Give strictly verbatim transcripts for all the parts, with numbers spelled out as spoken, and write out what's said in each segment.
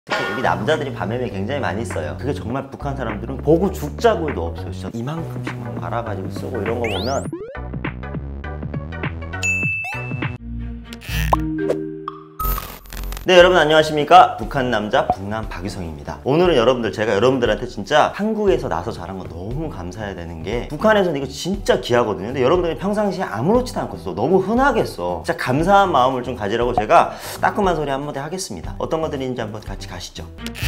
특히 우리 남자들이 밤에면 굉장히 많이 써요. 그게 정말 북한 사람들은 보고 죽자고도 없어요. 진짜 이만큼씩 막 말아가지고 쓰고 이런 거 보면 네, 여러분 안녕하십니까? 북한 남자 북남 박유성입니다. 오늘은 여러분들 제가 여러분들한테 진짜 한국에서 나서 자란 거 너무 감사해야 되는 게, 북한에서는 이거 진짜 귀하거든요. 근데 여러분들이 평상시에 아무렇지도 않고 써, 너무 흔하게 써. 진짜 감사한 마음을 좀 가지라고 제가 따끔한 소리 한마디 하겠습니다. 어떤 것들인지 한번 같이 가시죠.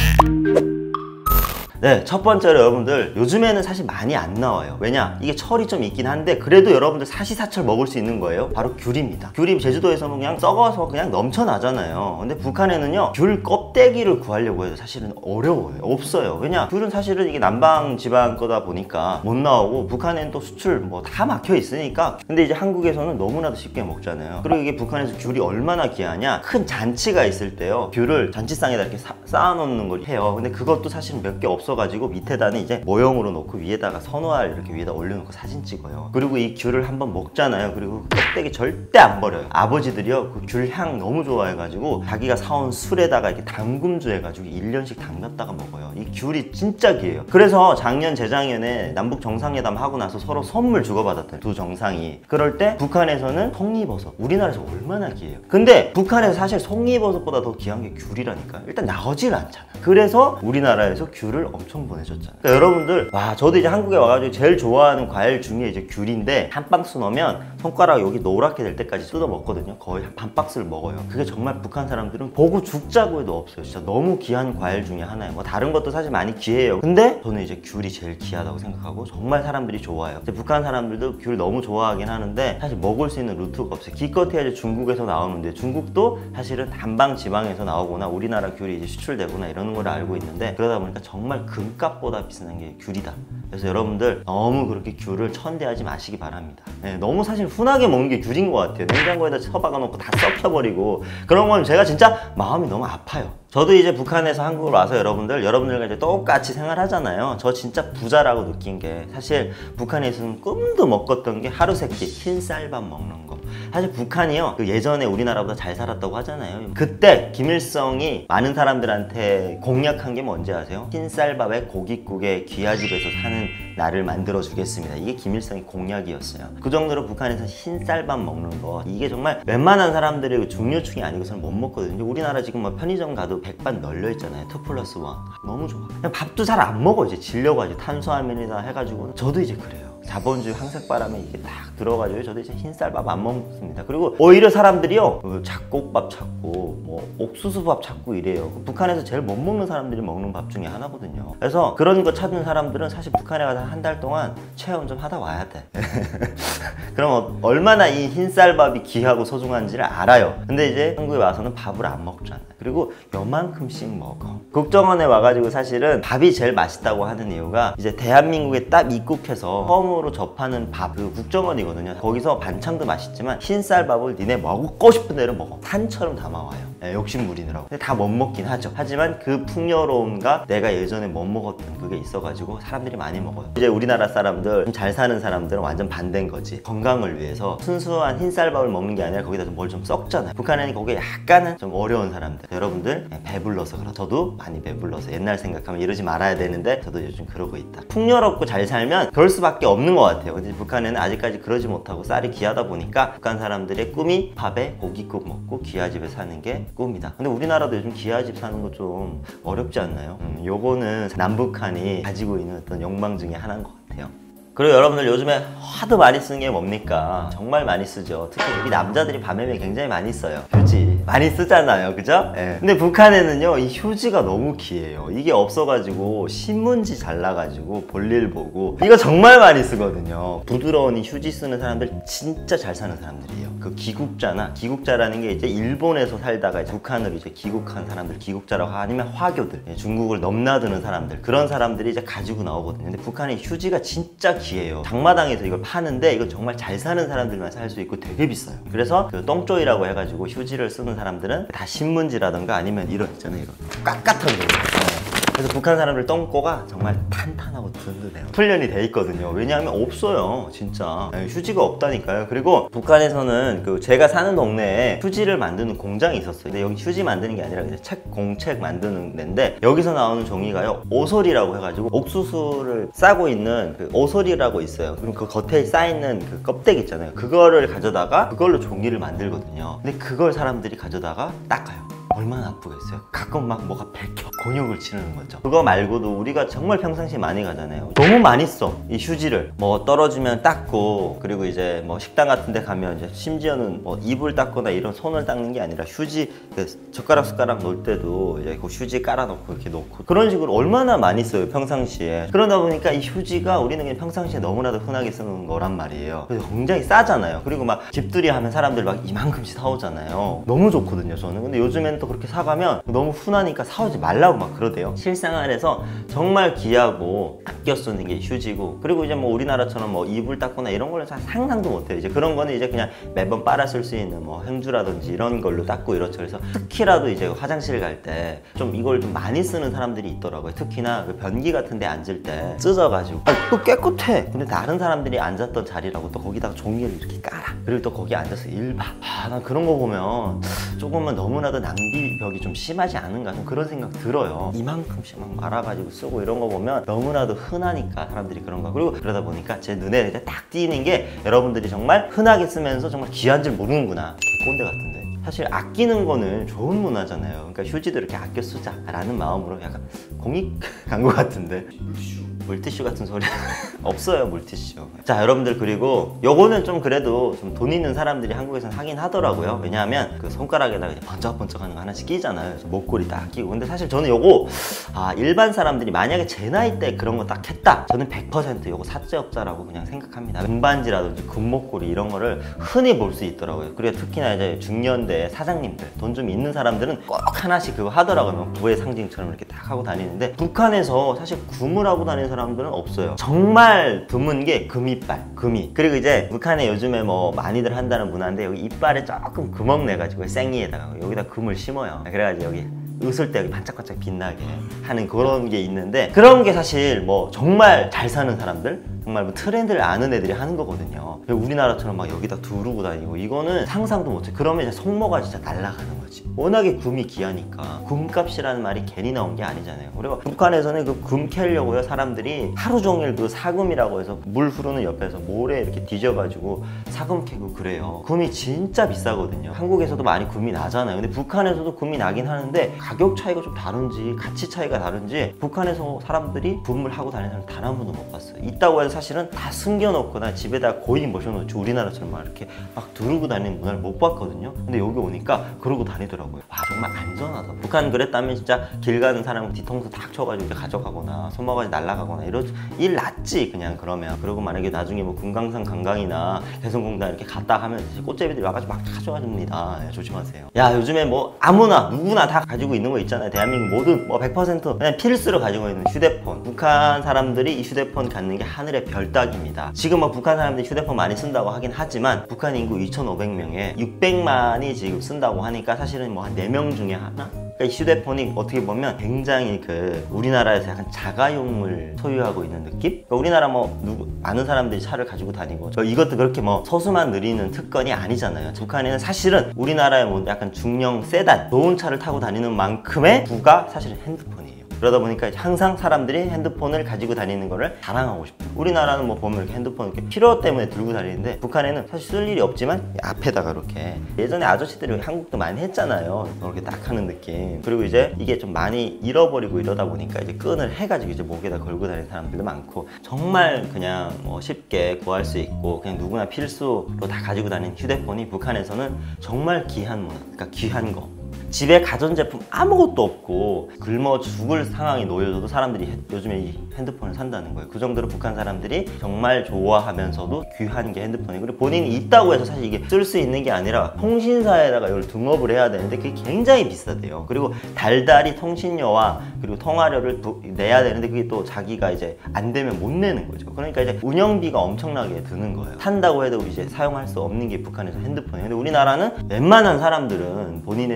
네, 첫 번째로 여러분들 요즘에는 사실 많이 안 나와요. 왜냐? 이게 철이 좀 있긴 한데 그래도 여러분들 사시사철 먹을 수 있는 거예요. 바로 귤입니다. 귤이 제주도에서는 그냥 썩어서 그냥 넘쳐나잖아요. 근데 북한에는요, 귤 껍데기를 구하려고 해도 사실은 어려워요. 없어요. 왜냐? 귤은 사실은 이게 남방 지방 거다 보니까 못 나오고, 북한에는 또 수출 뭐 다 막혀 있으니까. 근데 이제 한국에서는 너무나도 쉽게 먹잖아요. 그리고 이게 북한에서 귤이 얼마나 귀하냐? 큰 잔치가 있을 때요, 귤을 잔치상에다 이렇게 사, 쌓아놓는 걸 해요. 근데 그것도 사실은 몇 개 없어 가지고 밑에다는 이제 모형으로 놓고 위에다가 선호할 이렇게 위에다 올려놓고 사진 찍어요. 그리고 이 귤을 한번 먹잖아요. 그리고 그 껍데기 절대 안 버려요. 아버지들이요, 그 귤 향 너무 좋아해가지고 자기가 사온 술에다가 이렇게 담금주 해가지고 일 년씩 담갔다가 먹어요. 이 귤이 진짜 귀해요. 그래서 작년 재작년에 남북 정상회담 하고 나서 서로 선물 주고받았대요, 두 정상이. 그럴 때 북한에서는 송이버섯, 우리나라에서 얼마나 귀해요. 근데 북한에서 사실 송이버섯보다 더 귀한 게 귤이라니까요. 일단 나오질 않잖아. 그래서 우리나라에서 귤을 엄청 보내줬잖아요. 그러니까 여러분들, 와, 저도 이제 한국에 와가지고 제일 좋아하는 과일 중에 이제 귤인데, 한 박스 넣으면 손가락 여기 노랗게 될 때까지 뜯어 먹거든요. 거의 한 반 박스를 먹어요. 그게 정말 북한 사람들은 보고 죽자고 해도 없어요. 진짜 너무 귀한 과일 중에 하나예요. 뭐 다른 것도 사실 많이 귀해요. 근데 저는 이제 귤이 제일 귀하다고 생각하고 정말 사람들이 좋아해요. 북한 사람들도 귤 너무 좋아하긴 하는데 사실 먹을 수 있는 루트가 없어요. 기껏해야 이제 중국에서 나오는데, 중국도 사실은 남방 지방에서 나오거나 우리나라 귤이 이제 수출되거나 이러는 걸 알고 있는데, 그러다 보니까 정말 금값보다 비싼 게 귤이다. 그래서 여러분들 너무 그렇게 귤을 천대하지 마시기 바랍니다. 네, 너무 사실 흔하게 먹는 게 귤인 것 같아요. 냉장고에다 처박아 놓고 다 썩혀버리고 그런 건 제가 진짜 마음이 너무 아파요. 저도 이제 북한에서 한국으로 와서 여러분들, 여러분들과 이제 똑같이 생활하잖아요. 저 진짜 부자라고 느낀 게, 사실 북한에서는 꿈도 못 꿨던 게 하루 세끼 흰쌀밥 먹는 거. 사실 북한이요, 그 예전에 우리나라보다 잘 살았다고 하잖아요. 그때 김일성이 많은 사람들한테 공약한 게 뭔지 아세요? 흰쌀밥에 고깃국에 귀하집에서 사는 나를 만들어 주겠습니다. 이게 김일성의 공약이었어요. 그 정도로 북한에서 흰쌀밥 먹는 거, 이게 정말 웬만한 사람들이 중류층이 아니고서는 못 먹거든요. 우리나라 지금 뭐 편의점 가도 백반 널려 있잖아요. 투 플러스 원. 너무 좋아. 그냥 밥도 잘 안 먹어. 이제 질려가지고 탄수화물이나 해가지고. 저도 이제 그래요. 자본주의 황색바람에 이게 딱 들어가지고 저도 이제 흰쌀밥 안 먹습니다. 그리고 오히려 사람들이요, 잡곡밥 찾고 뭐 옥수수밥 찾고 이래요. 북한에서 제일 못 먹는 사람들이 먹는 밥 중에 하나거든요. 그래서 그런 거 찾는 사람들은 사실 북한에 가서 한 달 동안 체험 좀 하다 와야 돼. 그럼 얼마나 이 흰쌀밥이 귀하고 소중한지를 알아요. 근데 이제 한국에 와서는 밥을 안 먹잖아. 그리고 요만큼씩 먹어. 국정원에 와가지고 사실은 밥이 제일 맛있다고 하는 이유가, 이제 대한민국에 딱 입국해서 처음으로 접하는 밥, 그 국정원이거든요. 거기서 반찬도 맛있지만 흰쌀밥을 니네 먹고 싶은 대로 먹어. 산처럼 담아와요. 네, 욕심부리느라고. 근데 다 못 먹긴 하죠. 하지만 그 풍요로움과 내가 예전에 못 먹었던 그게 있어가지고 사람들이 많이 먹어요. 이제 우리나라 사람들, 잘 사는 사람들은 완전 반대인 거지. 건강을 위해서 순수한 흰쌀밥을 먹는 게 아니라 거기다 뭘 좀 썩잖아요. 북한에는 거기에 약간은 좀 어려운 사람들, 여러분들 배불러서 그렇죠. 저도 많이 배불러서 옛날 생각하면 이러지 말아야 되는데 저도 요즘 그러고 있다. 풍요롭고 잘 살면 그럴 수밖에 없는 것 같아요. 근데 북한에는 아직까지 그러지 못하고 쌀이 귀하다 보니까 북한 사람들의 꿈이 밥에 고깃국 먹고 귀하집에 사는 게 꿈이다. 근데 우리나라도 요즘 귀하집 사는 거 좀 어렵지 않나요? 음, 요거는 남북한이 가지고 있는 어떤 욕망 중에 하나인 것 같아요. 그리고 여러분들 요즘에 하도 많이 쓰는 게 뭡니까? 정말 많이 쓰죠. 특히 우리 남자들이 밤에면 굉장히 많이 써요. 휴지 많이 쓰잖아요, 그죠? 네. 근데 북한에는요, 이 휴지가 너무 귀해요. 이게 없어가지고 신문지 잘라가지고 볼일 보고, 이거 정말 많이 쓰거든요. 부드러운 이 휴지 쓰는 사람들 진짜 잘 사는 사람들이에요. 그 기국자나, 기국자라는 게 이제 일본에서 살다가 이제 북한으로 이제 귀국한 사람들, 기국자라고, 아니면 화교들, 중국을 넘나드는 사람들, 그런 사람들이 이제 가지고 나오거든요. 근데 북한의 휴지가 진짜 귀해요. 장마당에서 이걸 파는데 이건 정말 잘 사는 사람들만 살 수 있고 되게 비싸요. 그래서 그 똥조이라고 해가지고 휴지를 쓰는 사람들은 다 신문지라던가 아니면 이런 있잖아요, 이런 깍깍한 거. 그래서 북한 사람들 똥꼬가 정말 탄탄하고 든든해요. 훈련이 돼 있거든요. 왜냐하면 없어요, 진짜. 휴지가 없다니까요. 그리고 북한에서는 예전에는 그 제가 사는 동네에 휴지를 만드는 공장이 있었어요. 근데 여기 휴지 만드는 게 아니라 이제 책, 공책 만드는 데인데 여기서 나오는 종이가요 오솔이라고 해가지고 옥수수를 싸고 있는 그 오솔이라고 있어요. 그럼 그 겉에 쌓이는 그 껍데기 있잖아요. 그거를 가져다가 그걸로 종이를 만들거든요. 근데 그걸 사람들이 가져다가 닦아요. 얼마나 아프겠어요? 가끔 막 뭐가 베껴 곤욕을 치르는 거죠. 그거 말고도 우리가 정말 평상시에 많이 가잖아요. 너무 많이 써, 이 휴지를. 뭐 떨어지면 닦고, 그리고 이제 뭐 식당 같은 데 가면 이제 심지어는 뭐 입을 닦거나 이런 손을 닦는 게 아니라 휴지, 그 젓가락 숟가락 놓을 때도 이제 그 휴지 깔아놓고 이렇게 놓고 그런 식으로 얼마나 많이 써요, 평상시에. 그러다 보니까 이 휴지가 우리는 그냥 평상시에 너무나도 흔하게 쓰는 거란 말이에요. 그래서 굉장히 싸잖아요. 그리고 막 집들이 하면 사람들 막 이만큼씩 사오잖아요. 너무 좋거든요, 저는. 근데 요즘에는 또 그렇게 사가면 너무 흔하니까 사오지 말라고 막 그러대요. 실생활에서 정말 귀하고 아껴 쓰는 게 휴지고, 그리고 이제 뭐 우리나라처럼 뭐 이불 닦거나 이런 걸로 잘 상상도 못해요. 이제 그런 거는 이제 그냥 매번 빨아 쓸 수 있는 뭐 행주라든지 이런 걸로 닦고 이렇죠. 그래서 특히라도 이제 화장실 갈 때 좀 이걸 좀 많이 쓰는 사람들이 있더라고요. 특히나 그 변기 같은 데 앉을 때 찢어가지고 아니, 또 깨끗해. 근데 다른 사람들이 앉았던 자리라고 또 거기다가 종이를 이렇게 깔아. 그리고 또 거기 앉아서 일 봐. 아, 난 그런 거 보면 조금은 너무나도 낭비벽이 좀 심하지 않은가, 좀 그런 생각 들어요. 이만큼씩 막 말아가지고 쓰고 이런 거 보면 너무나도 흔하니까 사람들이 그런 거. 그리고 그러다 보니까 제 눈에 이제 딱 띄는 게 여러분들이 정말 흔하게 쓰면서 정말 귀한 줄 모르는구나. 개꼰대 같은데. 사실 아끼는 거는 좋은 문화잖아요. 그러니까 휴지도 이렇게 아껴 쓰자 라는 마음으로 약간 공익 간 것 같은데. 물티슈 같은 소리 없어요, 물티슈. 자, 여러분들, 그리고 요거는 좀 그래도 좀 돈 있는 사람들이 한국에서는 하긴 하더라고요. 왜냐하면 그 손가락에다가 번쩍번쩍 하는 거 하나씩 끼잖아요. 목걸이 딱 끼고. 근데 사실 저는 요거 아, 일반 사람들이 만약에 제 나이 때 그런 거 딱 했다, 저는 백 퍼센트 요거 사채업자라고 그냥 생각합니다. 금반지라든지 금목걸이 이런 거를 흔히 볼 수 있더라고요. 그리고 특히나 이제 중년대 사장님들, 돈 좀 있는 사람들은 꼭 하나씩 그거 하더라고요. 부의 상징처럼 이렇게 딱 하고 다니는데, 북한에서 사실 금을 하고 다니는 사람들은 없어요. 정말 드문 게 금이빨, 금이. 그리고 이제 북한에 요즘에 뭐 많이들 한다는 문화인데, 여기 이빨에 조금 구멍 내가지고 생이에다가 여기다 금을 심어요. 그래가지고 여기 웃을 때 여기 반짝반짝 빛나게 하는 그런 게 있는데, 그런 게 사실 뭐 정말 잘 사는 사람들, 정말 뭐 트렌드를 아는 애들이 하는 거거든요. 우리나라처럼 막 여기다 두르고 다니고 이거는 상상도 못해. 그러면 이제 손모가 진짜 날아가는 거지. 워낙에 금이 귀하니까. 금값이라는 말이 괜히 나온 게 아니잖아요. 그리고 북한에서는 그 금 캐려고요, 사람들이 하루 종일 그 사금이라고 해서 물 흐르는 옆에서 모래 이렇게 뒤져가지고 사금 캐고 그래요. 금이 진짜 비싸거든요. 한국에서도 많이 금이 나잖아요. 근데 북한에서도 금이 나긴 하는데 가격 차이가 좀 다른지 가치 차이가 다른지 북한에서 사람들이 금을 하고 다니는 사람 단 한 번도 못 봤어요. 있다고 해서 사실은 다 숨겨놓거나 집에다 거의 모셔놓지, 우리나라처럼 막 이렇게 막 두르고 다니는 문화를 못 봤거든요. 근데 여기 오니까 그러고 다니더라고요. 와, 정말 안전하다. 북한 그랬다면 진짜 길 가는 사람 뒤통수 탁 쳐가지고 이렇게 가져가거나 손모가지 날아가거나 이런 일 났지 그냥. 그러면 그리고 만약에 나중에 뭐 금강산 관광이나 개성공단 이렇게 갔다 하면 꽃제비들이 와가지고 막 가져가줍니다. 예, 조심하세요. 야, 요즘에 뭐 아무나 누구나 다 가지고 있는 거 있잖아요. 대한민국 모든 뭐 백 퍼센트 그냥 필수로 가지고 있는 휴대폰. 북한 사람들이 이 휴대폰 갖는 게 하늘의 별 따기입니다. 지금 뭐 북한 사람들이 휴대폰 많이 쓴다고 하긴 하지만 북한 인구 이천오백 명에 육백만이 지금 쓴다고 하니까 사실은 뭐 한 네 명 중에 하나? 그러니까 이 휴대폰이 어떻게 보면 굉장히 그 우리나라에서 약간 자가용을 소유하고 있는 느낌? 그러니까 우리나라 뭐 누구 많은 사람들이 차를 가지고 다니고 저 이것도 그렇게 뭐 서수만 느리는 특권이 아니잖아요. 북한에는 사실은 우리나라의 뭐 약간 중형 세단 좋은 차를 타고 다니는 만큼의 부가 사실은 핸드폰이에요. 그러다 보니까 항상 사람들이 핸드폰을 가지고 다니는 거를 자랑하고 싶어요. 우리나라는 뭐 보면 이렇게 핸드폰 이렇게 필요 때문에 들고 다니는데 북한에는 사실 쓸 일이 없지만 앞에다가 이렇게, 예전에 아저씨들이 한국도 많이 했잖아요. 이렇게 딱 하는 느낌. 그리고 이제 이게 좀 많이 잃어버리고 이러다 보니까 이제 끈을 해가지고 이제 목에다 걸고 다니는 사람들도 많고, 정말 그냥 뭐 쉽게 구할 수 있고 그냥 누구나 필수로 다 가지고 다니는 휴대폰이 북한에서는 정말 귀한 문화, 그러니까 귀한 거. 집에 가전제품 아무것도 없고 굶어 죽을 상황이 놓여져도 사람들이 요즘에 이 핸드폰을 산다는 거예요. 그 정도로 북한 사람들이 정말 좋아하면서도 귀한 게 핸드폰이고, 그리고 본인이 있다고 해서 사실 이게 쓸 수 있는 게 아니라 통신사에다가 이걸 등업을 해야 되는데 그게 굉장히 비싸대요. 그리고 달달이 통신료와 그리고 통화료를 도, 내야 되는데 그게 또 자기가 이제 안 되면 못 내는 거죠. 그러니까 이제 운영비가 엄청나게 드는 거예요. 산다고 해도 이제 사용할 수 없는 게 북한에서 핸드폰이에요. 근데 우리나라는 웬만한 사람들은 본인의 능력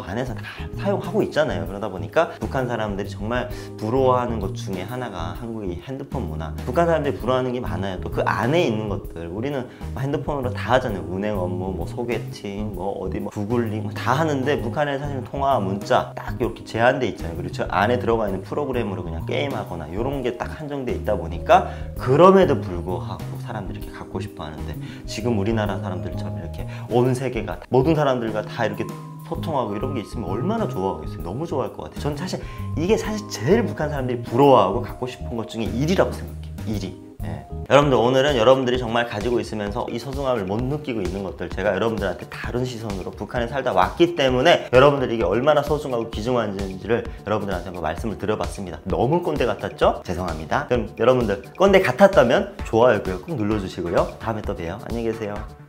안에서 다 사용하고 있잖아요. 그러다 보니까 북한 사람들이 정말 부러워하는 것 중에 하나가 한국의 핸드폰 문화. 북한 사람들이 부러워하는 게 많아요. 또 그 안에 있는 것들 우리는 핸드폰으로 다 하잖아요. 운행 업무, 뭐 소개팅, 뭐 어디 뭐 구글링 뭐 다 하는데 북한에 사실 통화, 문자 딱 이렇게 제한돼 있잖아요. 그리고 저 안에 들어가 있는 프로그램으로 그냥 게임하거나 이런 게 딱 한정돼 있다 보니까 그럼에도 불구하고 사람들이 이렇게 갖고 싶어 하는데 지금 우리나라 사람들처럼 이렇게 온 세계가 모든 사람들과 다 이렇게 소통하고 이런 게 있으면 얼마나 좋아하겠어요. 너무 좋아할 것 같아요. 저는 사실 이게 사실 제일 북한 사람들이 부러워하고 갖고 싶은 것 중에 일이라고 생각해요. 일이. 예. 여러분들 오늘은 여러분들이 정말 가지고 있으면서 이 소중함을 못 느끼고 있는 것들 제가 여러분들한테 다른 시선으로 북한에 살다 왔기 때문에 여러분들이 이게 얼마나 소중하고 귀중한지를 여러분들한테 한번 말씀을 드려봤습니다. 너무 꼰대 같았죠? 죄송합니다. 그럼 여러분들 꼰대 같았다면 좋아요 꼭 눌러주시고요. 다음에 또 봬요. 안녕히 계세요.